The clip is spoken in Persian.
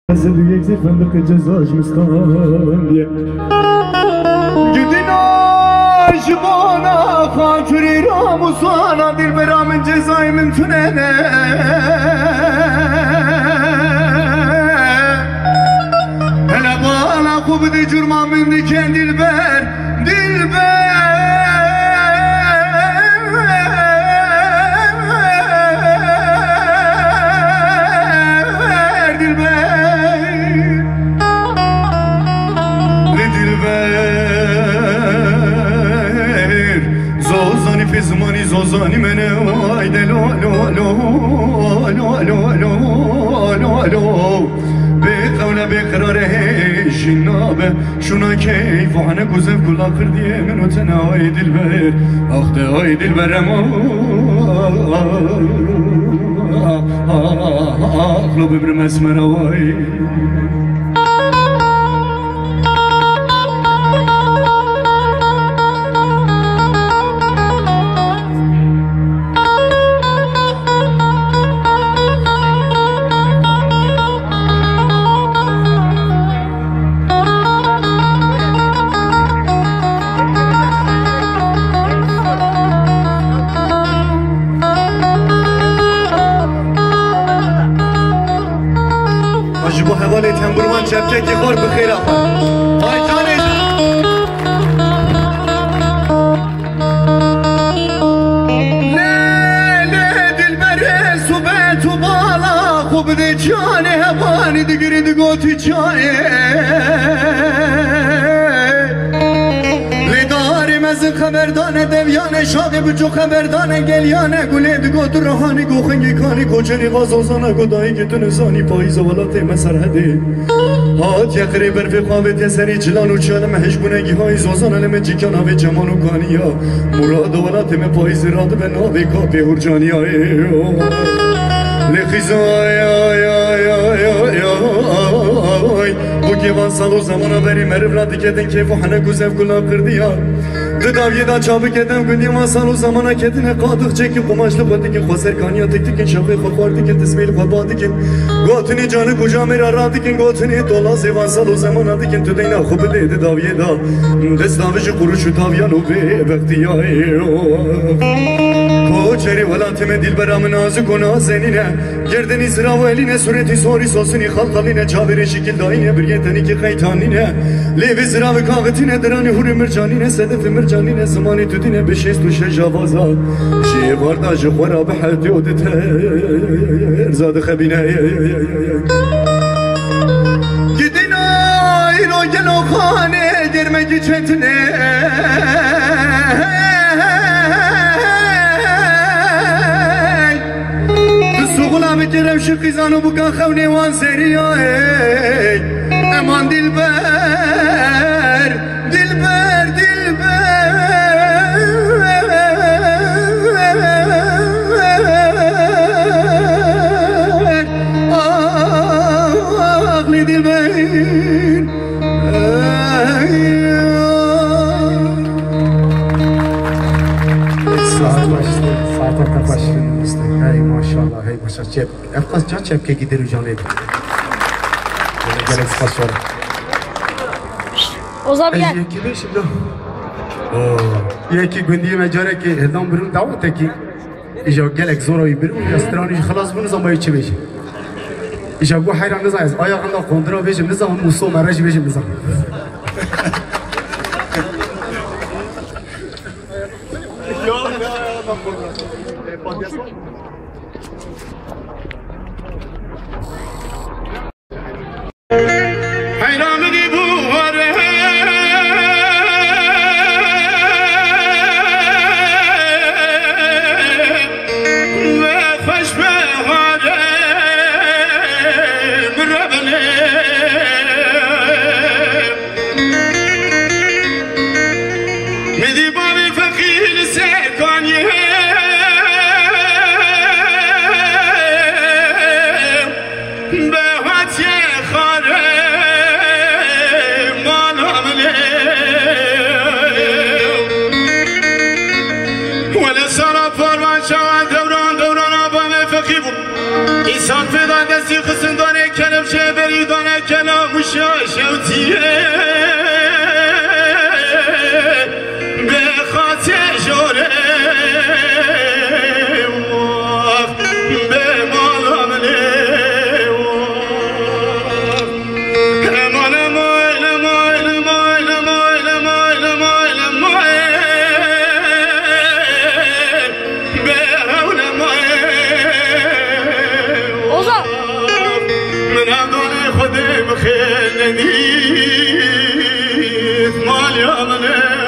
زد یک زیر فندق جزاش مستانیه گدینا جبانا خاطری را مصانا دل برا من جزای من تننه هلا بالا خوب دی جرما من دیکن دلبر زمانی زوزانی منه وایده لو لو لو لو لو لو لو لو به قوله به قراره جنابه شونا کیف و هنه گذف کلا کردیه منو تنهای دلبر آخته های دلبرم آخلو ببرم اسمر وای جبو حوالی تنبرمان چپچه که خور بخیر آخر آی جانش لیلی دلبر صبح تو بالا خوب دی جانه هوانی دیگری دگوتی جانه از خبردانه دویانه شاقی بچو خبردانه گلیانه گله دگو تو روحانی گوخنگی کانی کوچنی غازوزانه گدایی که تو نزانی پاییز ولات مسرحده هات یقری برفی خوابت سری جلان و چالم هشبونگی های زوزان علم جیکان آوی جمان و کانیا مراد ولات من پاییز راد به ناوی کافی هرجانی های لخیزای آی آی آی آی آی بو گیوان سالو زمانا بری مرف را دیگه که و حنه گوزف گلا کردی ها داویه دا چابه کدم گنی ما سالو زمانا کدینه قادق چکی قماشlı خودی که خسر کانیا تک تک شاقی خواردی که تسمیل خبادی که گوتنی جان کجا میرا رادی که گوتنی دولا زیوان سالو زمانا دی که تو دینا خوب دید داویه دا دستاویج قروش تاویانو به وقتیای کوچری ولاتم دل برام نازک و نازنینه گردنی سرا و الینه صورتی سوری سوسنی خلقلینه چاوری شکل داینه بریتنی که خیتانینه لیوی سرا و کاغتینه درانی هوری مرجانینه صدف مرجانینه زمانی تو دینه بشیست و شجاوازا شی واردا جخورا به حد یودت ارزاد خبینه گدینا ایلو گلو خانه درمگی چتنه بگیرم شقیزانو بکن خونه وان سریای امان دلبر دلبر دلبر آقلی دلبر ساعتها başlayın hey maşallah hey maşallah cep efkaz can çepke gidiyor canlı gel spasyon o zaman gel kimi şimdi ya ki gündüğü mecare ki hedam birun davet ki İşte gelek zoroyu birun ya strani خلاص bunu zaman içi beşi İşte bu hayran nezayız ayağında kontra beşim ne zaman muso maraj beşim ne zaman شان فدان دستی خسن دانه کلم شبری دانه کلام و شوتیه به خاطر جوره به مالام خدي مخيلني مال يا مني